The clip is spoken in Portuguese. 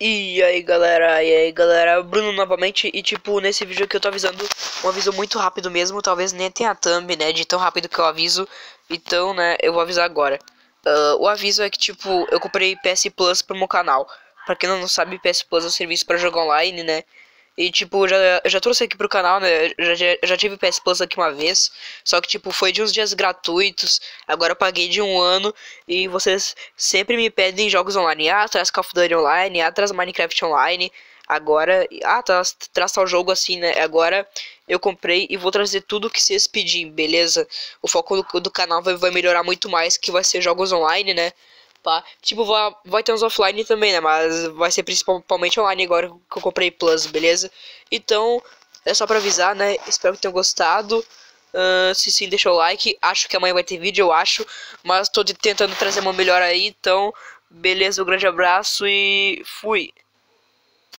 E aí galera, Bruno novamente. E tipo, nesse vídeo aqui eu tô avisando um aviso muito rápido mesmo. Talvez nem tenha thumb, né, de tão rápido que eu aviso. Então, né, eu vou avisar agora. O aviso é que tipo, eu comprei PS Plus pro meu canal. Pra quem não sabe, PS Plus é um serviço pra jogar online, né. E tipo, já trouxe aqui pro canal, né? Já tive PS Plus aqui uma vez. Só que tipo, foi de uns dias gratuitos. Agora eu paguei de um ano. E vocês sempre me pedem jogos online. Ah, traz Call of Duty online. Ah, traz Minecraft online. Agora. Ah, traz tal jogo assim, né? Agora eu comprei e vou trazer tudo que vocês pedirem, beleza? O foco do canal vai melhorar muito mais. Que vai ser jogos online, né? Pá. Tipo, vai ter uns offline também, né? Mas vai ser principalmente online agora que eu comprei Plus, beleza? Então, é só pra avisar, né? Espero que tenham gostado. Se sim, deixa o like. Acho que amanhã vai ter vídeo, eu acho. Mas tô tentando trazer uma melhor aí. Então, beleza, um grande abraço e fui.